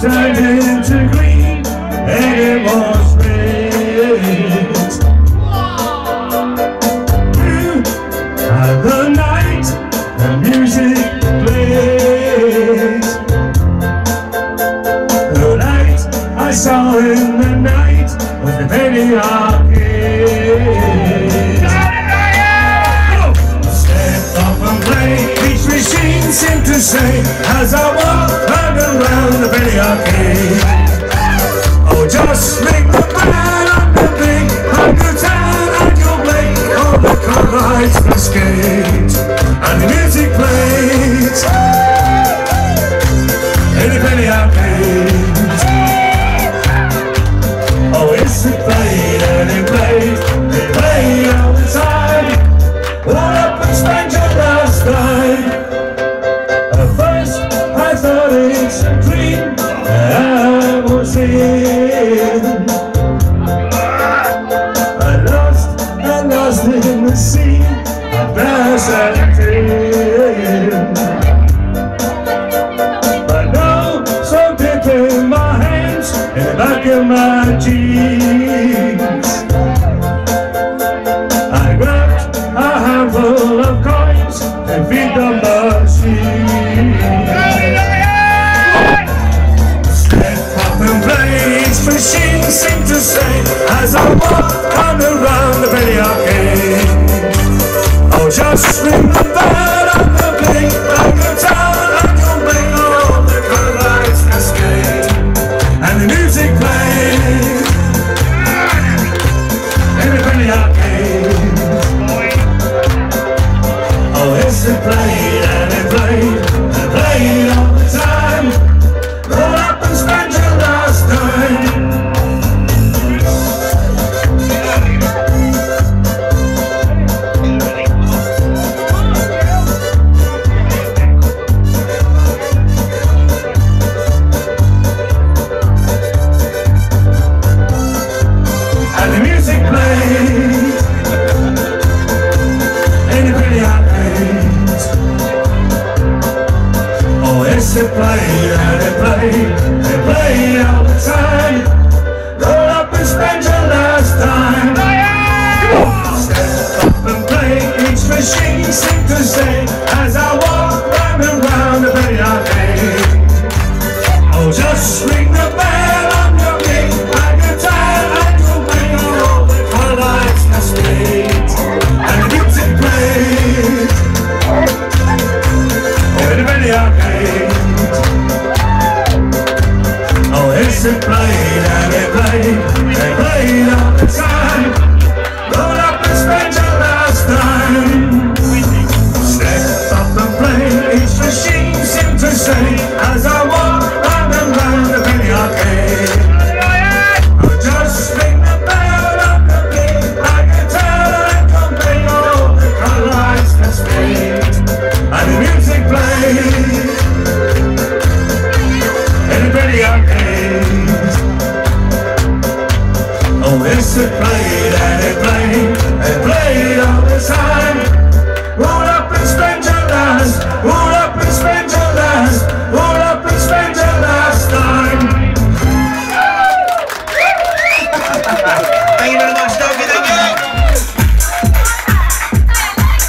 turned into green, and it was red. And the night, the music played. The light I saw in the night was the penny arcade. Step up and play, each machine seemed to say, as I walked round and round the penny arcade. Oh, just ring the bell on the big Hungertown and you'll blink. All the car lights cascade and the music plays in the penny arcade. Oh, it's it played and it played, it played all the time. All up and spent your last night. At first I thought it's a dream that I was in. I lost in the sea of brass and tin. But now, so deep in my hands, in the back of my jeans, I grabbed a handful of coins to feed the machine. Step up and play, each machine seemed to say, as I walked round and round the penny arcade. Oh, just ring the bell on the big Hungertown and you'll blink. All the colour lights cascade and the music plays in the penny arcade. Oh, yes, it played and it played and played all the time. Roll up and spend your last night. And the music played in the penny arcade. Oh, yes, it played and it played all the time. Roll up and spend your last time. Step up and play, each machine seemed to say, as I walk round and round the penny arcade. Oh, just ring the bell